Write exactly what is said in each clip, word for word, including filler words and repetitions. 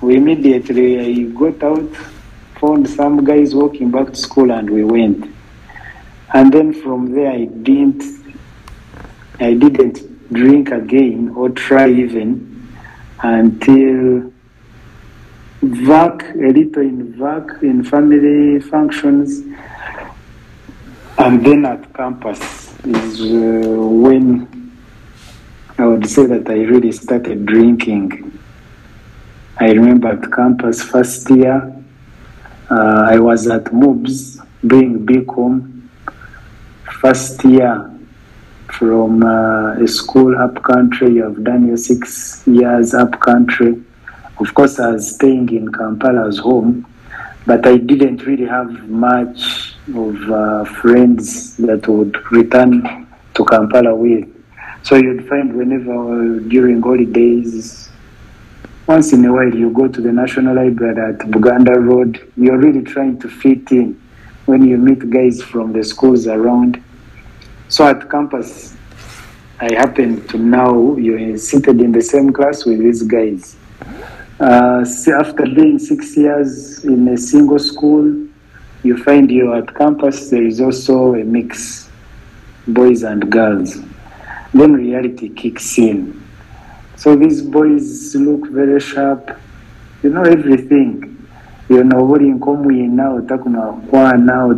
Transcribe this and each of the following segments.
we immediately, I got out, found some guys walking back to school, and we went. And then from there, I didn't, I didn't drink again or try even until vac, a little in vac, in family functions, and then at campus is uh, when I would say that I really started drinking. I remember at campus first year, uh, I was at M O B S doing B Com. First year from uh, a school up country, you have done your six years up country. Of course, I was staying in Kampala as home, but I didn't really have much of uh, friends that would return to Kampala with. So you'd find whenever during holidays, once in a while you go to the National Library at Buganda Road, you're really trying to fit in when you meet guys from the schools around. So at campus, I happen to now you're seated in the same class with these guys. Uh, after being six years in a single school, you find you at campus, there is also a mix, boys and girls. Then reality kicks in. So these boys look very sharp, you know everything. You know what in common now, takuma kwa now,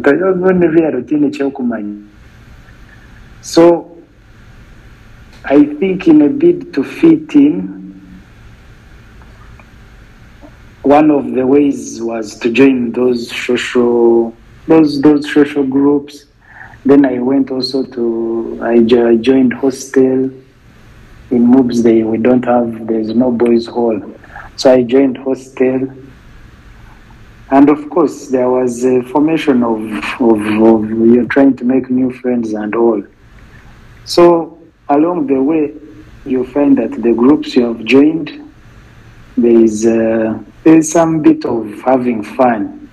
so I think in a bid to fit in, one of the ways was to join those social, those those social groups. Then I went also to, I, I joined hostel. In M O B S, they, we don't have, there's no boys' hall. So I joined hostel. And of course, there was a formation of, of, of you're trying to make new friends and all. So along the way, you find that the groups you have joined, there is, uh, there is some bit of having fun,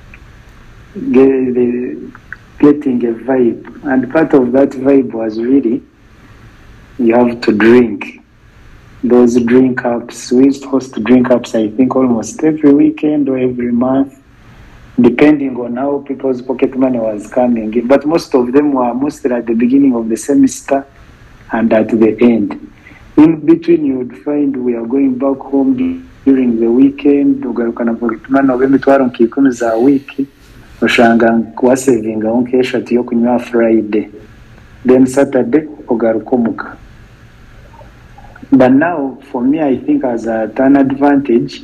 getting a vibe. And part of that vibe was really, you have to drink. Those drink ups, we used to host drink ups, I think, almost every weekend or every month, depending on how people's pocket money was coming in. But most of them were mostly at the beginning of the semester and at the end. In between, you would find we are going back home during the weekend, ugarukana pocket money w'emitwaro nkikumi za wiki, ushanga kuwasevinga unkesha tiyo kunywa Friday. Then Saturday, ugarukomuka. But now, for me, I think as a, an advantage,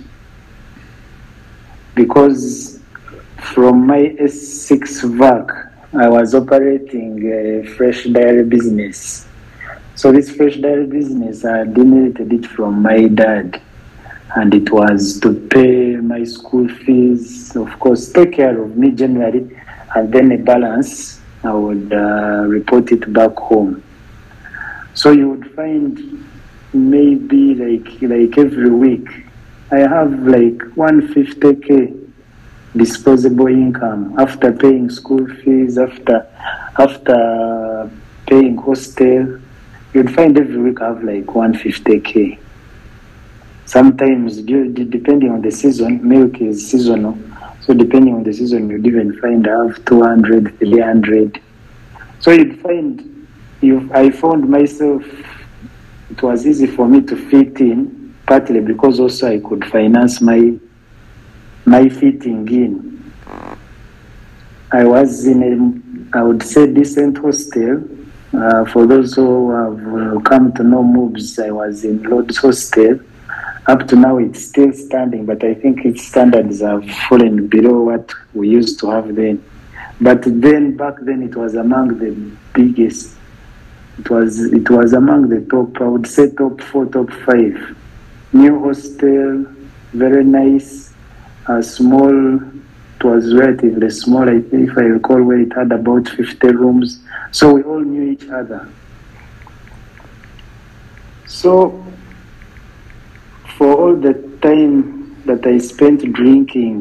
because from my S six vac, I was operating a fresh dairy business. So this fresh dairy business, I inherited it from my dad. And it was to pay my school fees, of course, take care of me generally, and then a balance, I would uh, report it back home. So you would find maybe like like every week, I have like one hundred fifty K disposable income after paying school fees, after after paying hostel. You'd find every week I have like one hundred fifty K. Sometimes, depending on the season, milk is seasonal. So depending on the season, you'd even find I have two hundred, three hundred. So you'd find, you, I found myself, it was easy for me to fit in, partly because also I could finance my my fitting in. I was in a, I would say, decent hostel. Uh, for those who have uh, come to know M O B S, I was in Lord's Hostel. Up to now, it's still standing, but I think its standards have fallen below what we used to have then. But then, back then, it was among the biggest. It was it was among the top, I would say top four, top five. New hostel, very nice, uh, small. It was relatively small, I think, if I recall, where it had about fifty rooms. So we all knew each other. So for all the time that I spent drinking,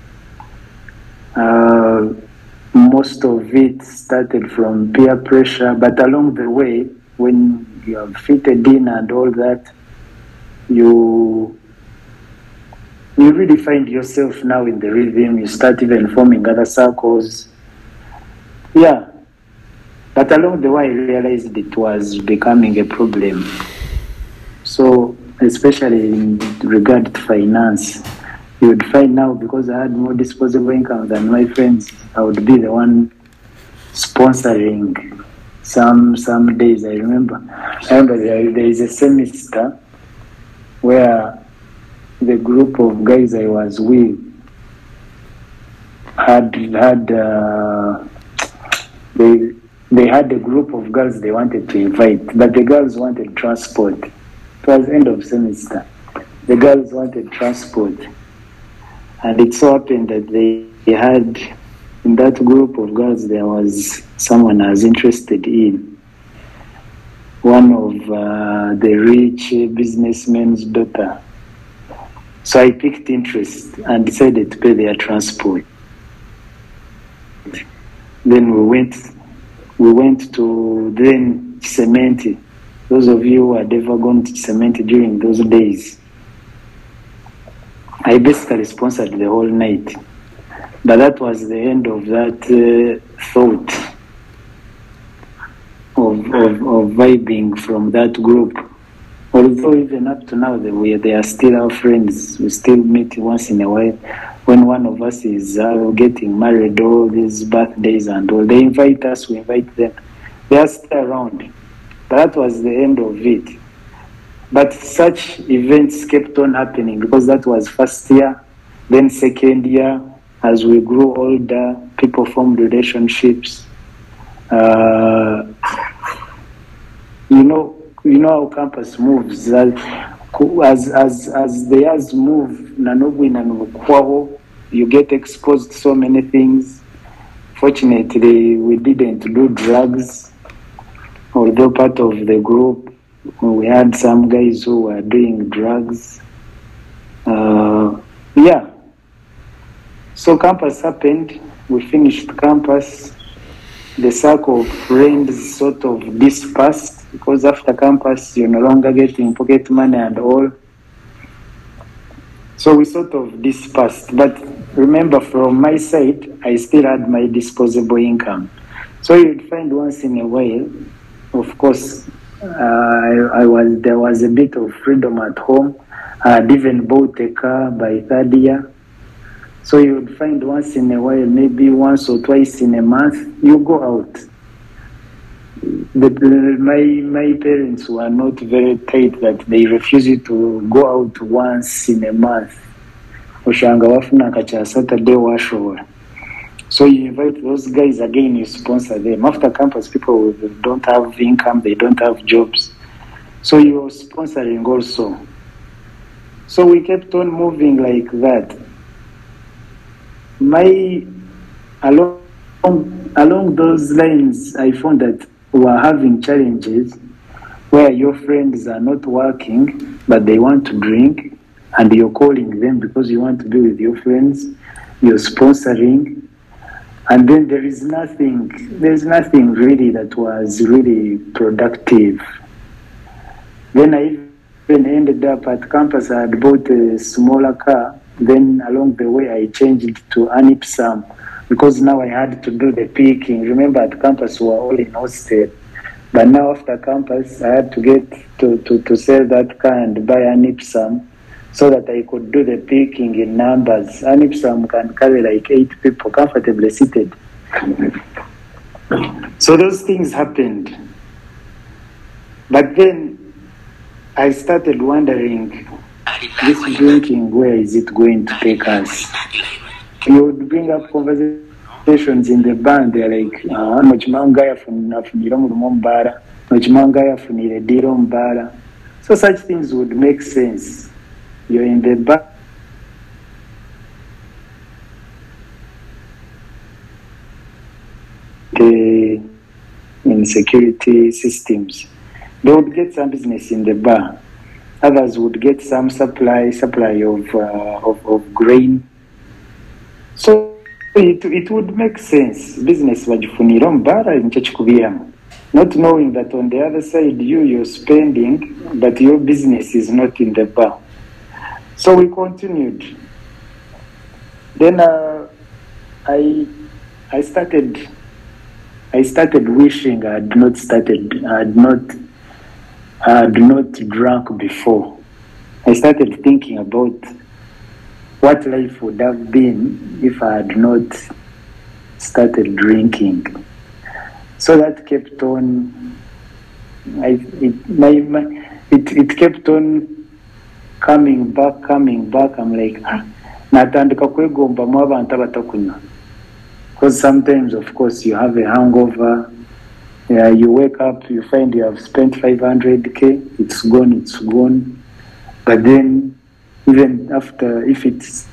uh, most of it started from peer pressure, but along the way, when you have fitted in and all that, you you really find yourself now in the rhythm. You start even forming other circles. Yeah. But along the way, I realized it was becoming a problem. So, especially in regard to finance, you would find now, because I had more disposable income than my friends, I would be the one sponsoring some some days. I remember. I remember there, there is a semester where the group of guys I was with had had uh, they they had a group of girls they wanted to invite, but the girls wanted transport. It was end of semester. The girls wanted transport, and it so happened that they, they had in that group of girls there was someone I was interested in, one of uh, the rich businessman's daughter. So I picked interest and decided to pay their transport. Then we went, we went to then Cementi. Those of you who had ever gone to Cementi during those days, I basically sponsored the whole night. But that was the end of that uh, thought of, of, of vibing from that group. Although even up to now, they, we, they are still our friends. We still meet once in a while. When one of us is uh, getting married, all these birthdays and all, they invite us, we invite them. They are still around. But that was the end of it. But such events kept on happening because that was first year, then second year. As we grew older, people formed relationships. Uh, you know, you know how campus moves. As as as the years move, you get exposed to so many things. Fortunately, we didn't do drugs, although part of the group, we had some guys who were doing drugs. Uh, yeah. So campus happened. We finished campus. The circle of friends sort of dispersed because after campus, you're no longer getting pocket money and all. So we sort of dispersed. But remember, from my side, I still had my disposable income. So you'd find once in a while, of course, uh, I, I was there was a bit of freedom at home. I had even bought a car by third year. So you would find once in a while, maybe once or twice in a month, you go out. But uh, my my parents were not very tight that they refuse you to go out once in a month. Oshanga wafuna kacha Saturday washora. So you invite those guys again, you sponsor them. After campus, people don't have income, they don't have jobs. So you're sponsoring also. So we kept on moving like that. My along along those lines, I found that we are having challenges where your friends are not working, but they want to drink, and you're calling them because you want to be with your friends. You're sponsoring, and then there is nothing. There's nothing really that was really productive. Then I even ended up at campus. I had bought a smaller car. Then along the way, I changed to an Ipsum because now I had to do the picking. Remember, at campus, we were all in hostel. But now after campus, I had to get to, to, to sell that car and buy an Ipsum so that I could do the picking in numbers. An Ipsum can carry like eight people comfortably seated. So those things happened. But then I started wondering, this drinking, where is it going to take us? You would bring up conversations in the band. They're like, ah, so such things would make sense. You're in the band. The insecurity systems. They would get some business in the bar. Others would get some supply, supply of, uh, of, of grain. So it, it would make sense. Business wajifunira mbara nchachikubiyama. Not knowing that on the other side, you, you're spending, but your business is not in the bar. So we continued. Then uh, I I started I started wishing I had not started I had not I had not drunk before. I started thinking about what life would have been if I had not started drinking. So that kept on I it my, my it, it kept on coming back, coming back. I'm like, ah, natandika kwegomba mu abantu abatakunywa. Because sometimes, of course, you have a hangover. Yeah, you wake up, you find you have spent five hundred K. It's gone, it's gone. But then, even after, if it's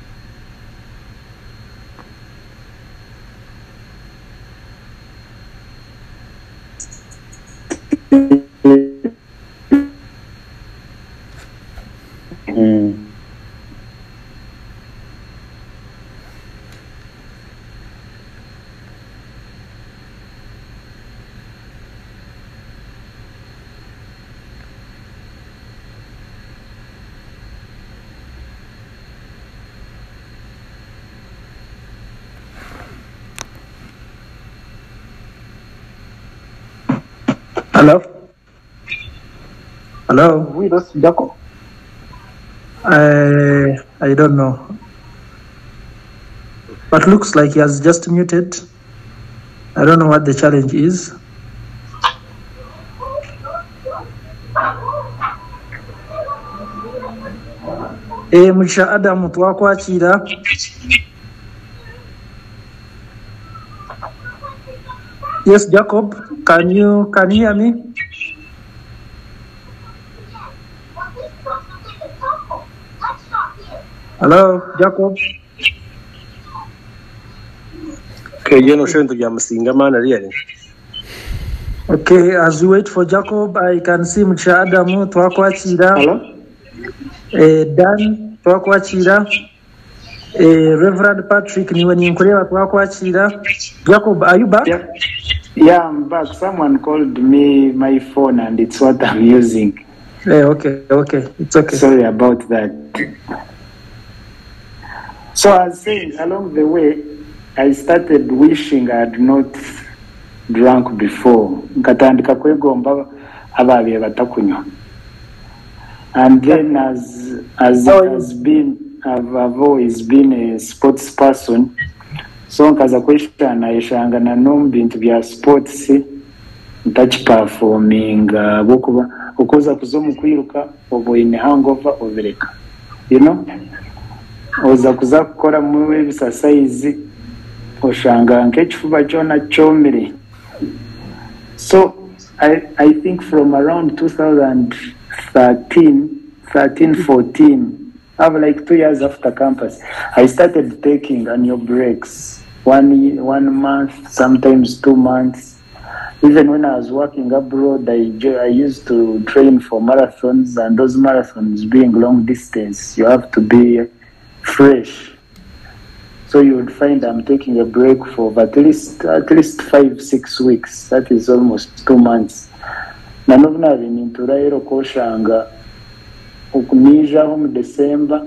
Mm. Hello? Hello? we lost Jacob. I, I don't know. But looks like he has just muted. I don't know what the challenge is. Eh, Mugisha Adam twakwakira. Yes, Jacob, can you can you hear me? Hello, Jacob. Okay, you know, showing to Yamasinga man, really. Okay, as we wait for Jacob, I can see Mugisha Adam twakwakira. Hello? Eh, Dan twakwakira. Eh, Reverend Patrick niwe ninkureba twakwakira. Jacob, are you back? Yeah. Yeah, I'm back. Someone called me my phone and it's what I'm using. Yeah, okay, okay. It's okay. Sorry about that. So I was saying, along the way, I started wishing I had not drunk before. Nkatandika kwegomba ababe batakunywa. And then as as has been I've, I've always been a sports person. So nkaza kwishana ishangana no bintu bya sports touch performing bokuba ukoza kuzomu kwiruka obo in hangover overeka. You know? Oza kuza gukora mu exercise oshanga nkechifuba cyona cyomere. So I I think from around two thousand thirteen, thirteen, fourteen, have like two years after campus, I started taking annual breaks, one one month, sometimes two months. Even when I was working abroad, I, I used to train for marathons, and those marathons being long distance, you have to be fresh. So you would find I'm taking a break for at least at least five, six weeks. That is almost two months. Nanovna into Rairo Koshanga Ukunija home December.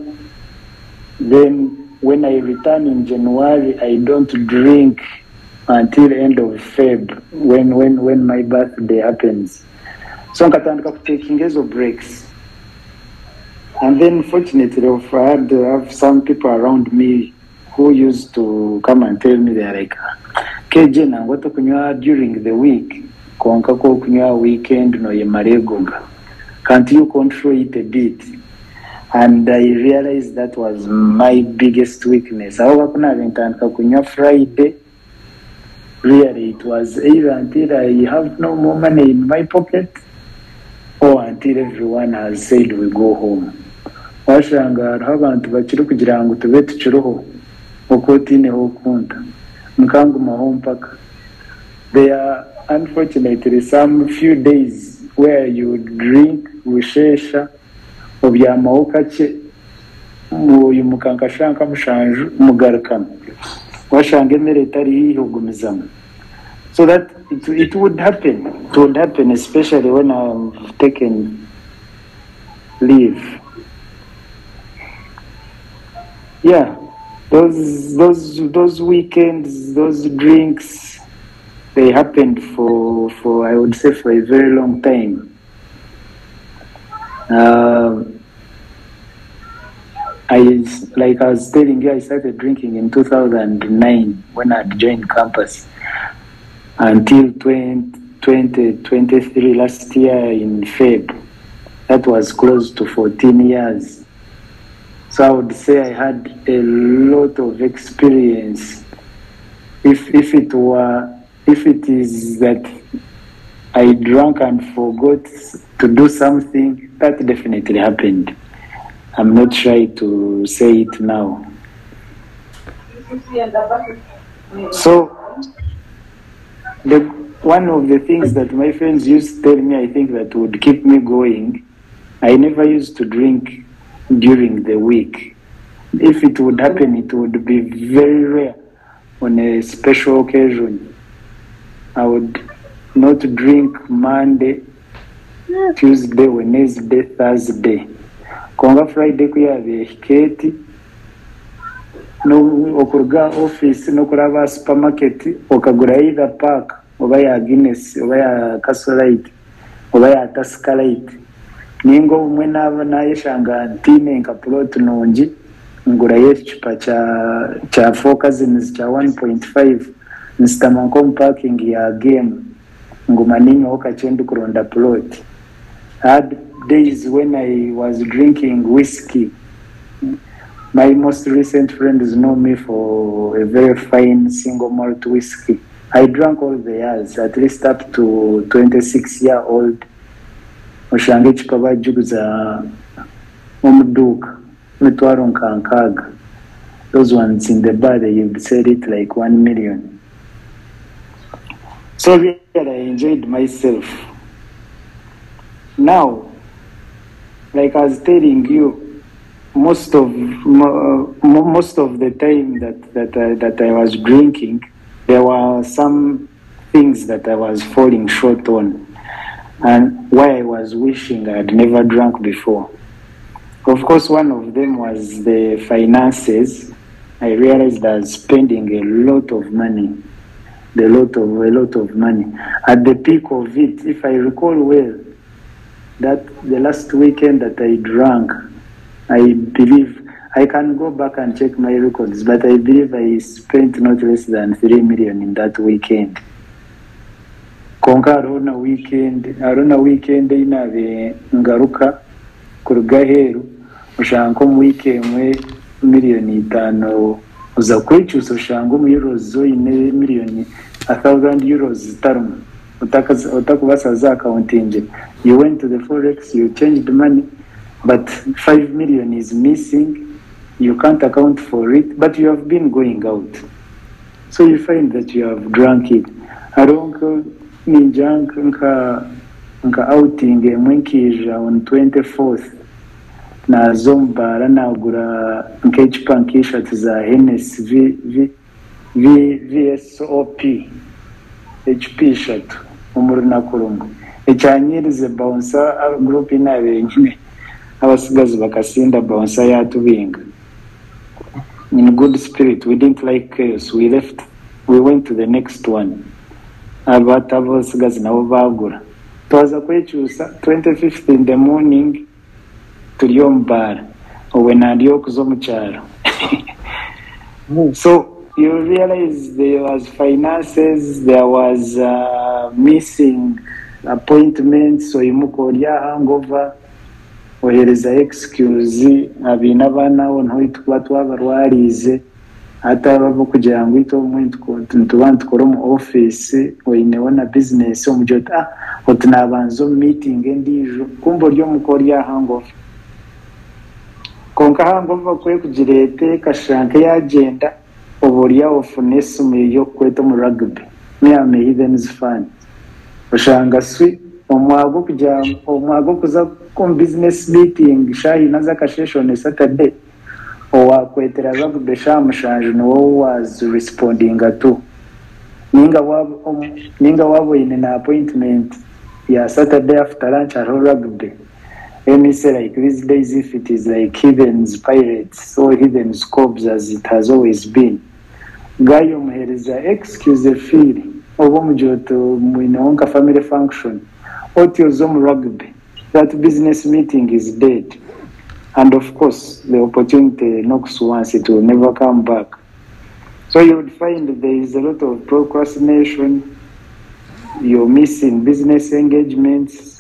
Then when I return in January, I don't drink until end of Feb when when when my birthday happens. So I'm taking those breaks. And then fortunately I've had have some people around me who used to come and tell me they're like, K J na ngoto kunywa during the week, konka ko kunywa weekend no ye maregonga. Can't you control it a bit? And I realized that was my biggest weakness. However, kunywa Friday, really it was either until I have no more money in my pocket or until everyone has said we go home. Washanga hariho abantu bakiri kugira ngo tube tukiroho uko tineho ukunda mukanguma mpaka. There are unfortunately some few days where you drink ushesha obyamaho kake uyu mukankashanka mushanju mugarukana washanga emere itari yihugumizamo. So that it, it would happen it would happen especially when I've taken leave. Yeah, those those those weekends, those drinks, they happened for for I would say for a very long time. Uh, I like I was telling you, I started drinking in two thousand nine when I joined campus until twenty twenty-three last year in February. That was close to fourteen years. So I would say I had a lot of experience. If if it were if it is that I drank and forgot to do something, that definitely happened. I'm not shy to say it now. So the one of the things that my friends used to tell me, I think that would keep me going, I never used to drink during the week. If it would happen, it would be very rare. On a special occasion, I would not drink Monday, Tuesday, Wednesday, Thursday. Konga Friday kuyabe hiketi no okuruga office no kuraba supermarket okagura either pack oba ya Guinness oba ya Casolite oba ya Tascalite ningo umwe nava nayeshanga ntine nkaplot nonji ngura yechipa cha cha four cousins cha one point five nstamanko parking ya game ngumaninyo okachendu kuronda plot. I had days when I was drinking whiskey. My most recent friends know me for a very fine single malt whiskey. I drank all the years, at least up to twenty-six year old. Oshange chikaba juguza umduka mitwaro nkankaga. Those ones in the bar, they would sell it like one million. So really, I enjoyed myself. Now, like I was telling you, most of uh, most of the time that that I, that I was drinking, there were some things that I was falling short on, and why I was wishing I had never drunk before. Of course, one of them was the finances. I realized I was spending a lot of money, a lot of a lot of money. At the peak of it, if I recall well, that the last weekend that I drank, I believe, I can go back and check my records, but I believe I spent not less than three million in that weekend. Konka arona weekend, arona weekend ina ve ngaruka kurugaheru, ushanko weekend we million itano, uza kwechuso shango mu euros zo ine million a thousand euros tarum. You went to the forex, you changed the money, but five million is missing. You can't account for it, but you have been going out. So you find that you have drunk it. I don't mean drunk nka outing mwenkija on twenty-fourth. Na zombara na ugura nkechipa nkisha tuza Hennessy v v v V S O P H P shatu umuruna kurungu echanyirize bouncer group inabe nyine abasigazi bakasinda bouncer yatubinga. In good spirit, we didn't like chaos. We left, we went to the next one. Abata abasigazi nabo bagura twaza kwechusa twenty-fifth in the morning tuliombara owe nadiyo kuzo mucharo. So you realize there was finances, there was uh, missing appointments, so imukoria hangover, ohereza excuse, abina bana ono ituba twabarwarize ata babo kugira ngo ito umuntu ntubantu koro mu office oyinebona business omujota otinabanzo meeting endijo kumbo ryo mukoria hangover. Konka hangover kwe kugirete kashanke ya agenda oboria ofness mu yo kweto mu rugby me am a Heathens fan oshanga swi omwago kujya omwago kuza ku business meeting shahi naza kasheshone Saturday owa kwetera rugby shamushanje no was responding to ninga wabo ninga wabo ine na appointment ya Saturday after lunch at rugby Let me say, like these days, if it is like Heathen's Pirates or Heathen's Cobs as it has always been, Gayum here is an excuse a fee of Omujoto Mwinonka family function, Otiozom rugby. That business meeting is dead. And of course, the opportunity knocks once, it will never come back. So you would find there is a lot of procrastination, you're missing business engagements.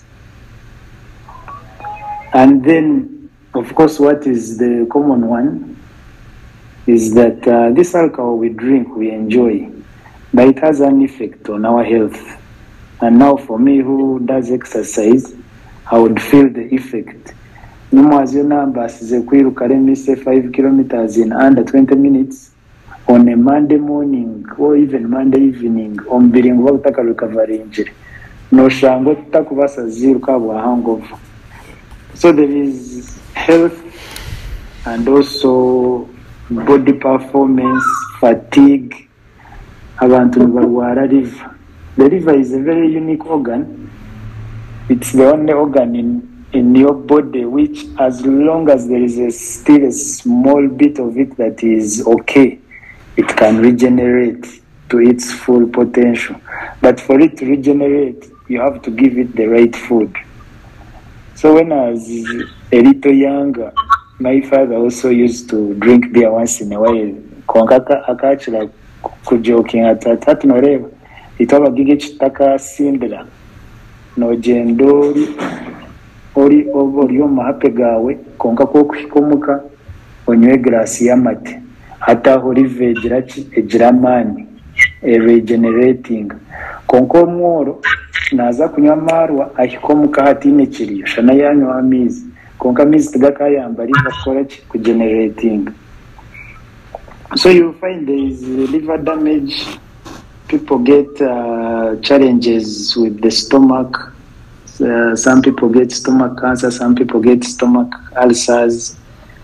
And then, of course, what is the common one is that uh, this alcohol we drink, we enjoy, but it has an effect on our health. And now for me who does exercise, I would feel the effect. No as your numbers is a say five kilometers in under twenty minutes on a Monday morning or even Monday evening on being worked a recovery injury. No shango takubasa zero kawa hangover. So there is health and also body performance, fatigue. Abantu barwara liver. The liver is a very unique organ. It's the only organ in in your body which, as long as there is a, still a small bit of it that is okay, it can regenerate to its full potential. But for it to regenerate, you have to give it the right food. So when I was a little younger, my father also used to drink beer once in a while. Konkaka akachila kujoking at that no reva. It all gige chitaka sindra. No jendori. Ori over yo mahape gawe konka ko kushikomuka onywe glasi y'amate hata hori vegirachi ejiramani e regenerating konko mworo naza kunywa marwa ahikomuka hatine kiriyo shana yanywa amizi konka mizi tigaka yambari bakora ku generating. So you find there is liver damage, people get uh, challenges with the stomach. Uh, some people get stomach cancer, some people get stomach ulcers.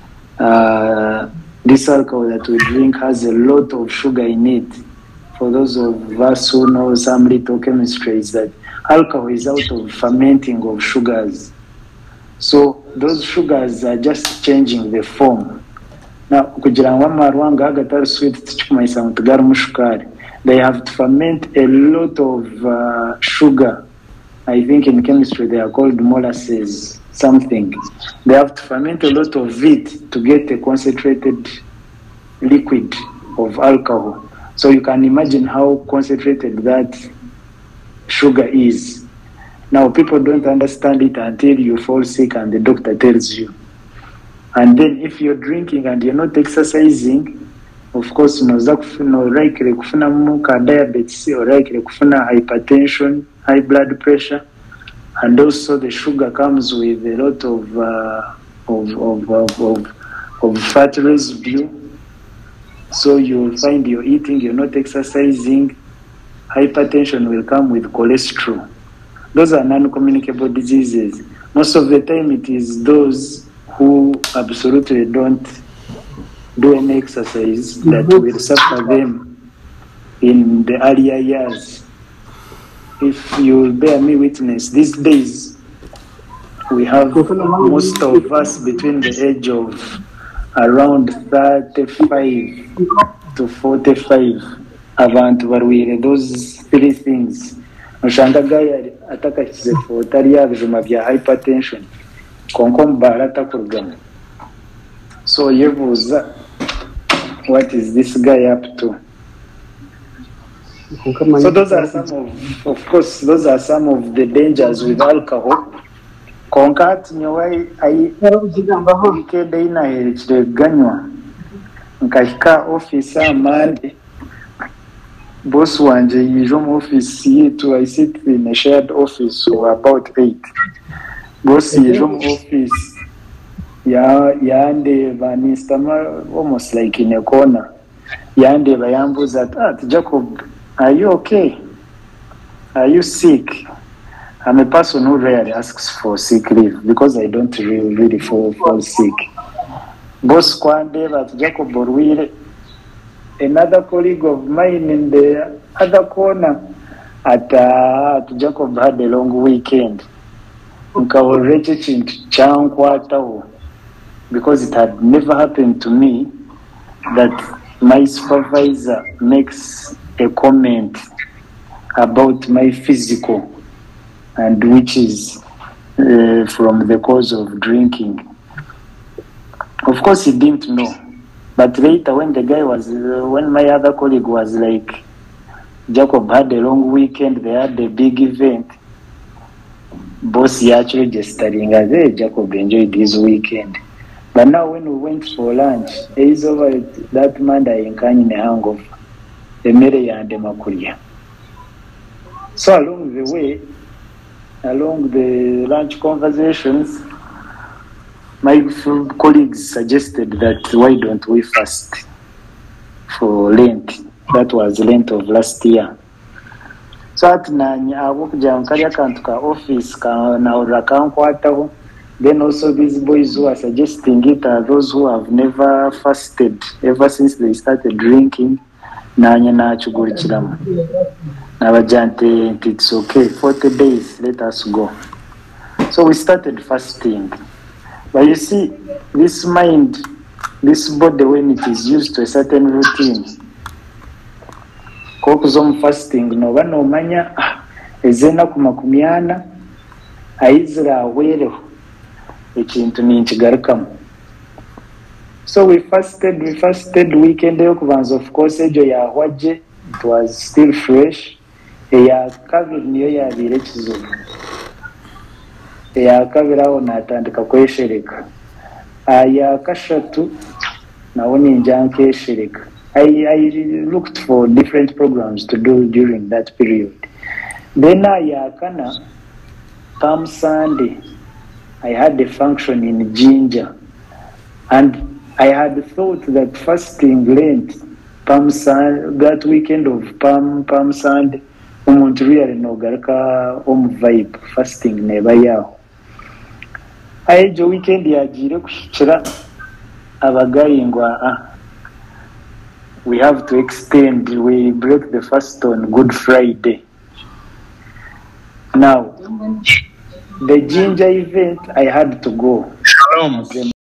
Uh, this alcohol that we drink has a lot of sugar in it. For those of us who know some little chemistry, is that alcohol is out of fermenting of sugars. So those sugars are just changing the form. Now, they have to ferment a lot of uh, sugar. I think in chemistry they are called molasses, something. They have to ferment a lot of it to get a concentrated liquid of alcohol. So you can imagine how concentrated that sugar is. Now people don't understand it until you fall sick and the doctor tells you. And then if you're drinking and you're not exercising, of course, no likely kufuna diabetes or likely kufuna hypertension, high blood pressure, and also the sugar comes with a lot of uh, of, of, of, of, of fat residue. So you'll find you're eating, you're not exercising, hypertension will come with cholesterol. Those are non-communicable diseases. Most of the time it is those who absolutely don't do any exercise that will suffer them in the earlier years. If you will bear me witness, these days we have most of us between the age of around thirty-five to forty-five. Abantu barwire those three things. Ushanga gaya ataka kizefo tari yabijuma bya hypertension. Konkom barata kurgama. So yevuza, what is this guy up to? So those are some of, of course, those are some of the dangers with alcohol. Konkat nyawai ai ikede ina herichire ganywa. Nkahika office amande. Boss wanje yijo mu office yetu, I sit in a shared office for about eight. Boss yijo mu office ya yande vanistama almost like in a corner. Yande bayambuza at Jacob, are you okay? Are you sick? I'm a person who rarely asks for sick leave because I don't really, really fall, fall sick. Boss Kwande at Jacob Borwire, another colleague of mine in the other corner at, uh, at Jacob had a long weekend. nkabona ekyo kintu kyankwataho because it had never happened to me that my supervisor makes a comment about my physical and which is uh, from the cause of drinking. Of course he didn't know, but later when the guy was uh, when my other colleague was like, Jacob had a long weekend, they had a big event, boss he actually just studying as hey, Jacob enjoyed his weekend. But now when we went for lunch, he's over it, that man I in a hangover. The mere and the makulia. So along the way, along the lunch conversations, my colleagues suggested that why don't we fast for Lent? That was Lent of last year. So at nani awokuja nkalia kantu ka office ka naura kankwataho. Then also these boys who are suggesting it are those who have never fasted ever since they started drinking. Nanya na chugurichiramu. Nabajante, it's okay, forty days, let us go. So we started fasting. But you see, this mind, this body, when it is used to a certain routine, kokuzom fasting, no one no manya, ezena kumakumiana, aizra awero, ekintu ninchigarukamu. So we fasted, we fasted weekend yokubanza, of course, ejo ya waje, it was still fresh. Eya kabiri niyo yabire kizuba. Eya kabiri aho natandika kweshereka. Aya kashatu nawo ninja nkeshereka. I, I looked for different programs to do during that period. Then aya kana Palm Sunday I had a function in Ginger, and I had thought that fasting Lent, Palm Sunday, that weekend of Palm Palm Sunday, umuntu really no garuka om vibe fasting neba yaho. Ayejo weekend yagire kushikira abagayingwa ah we have to extend, we break the fast on Good Friday. Now the Ginger event I had to go. Shalom.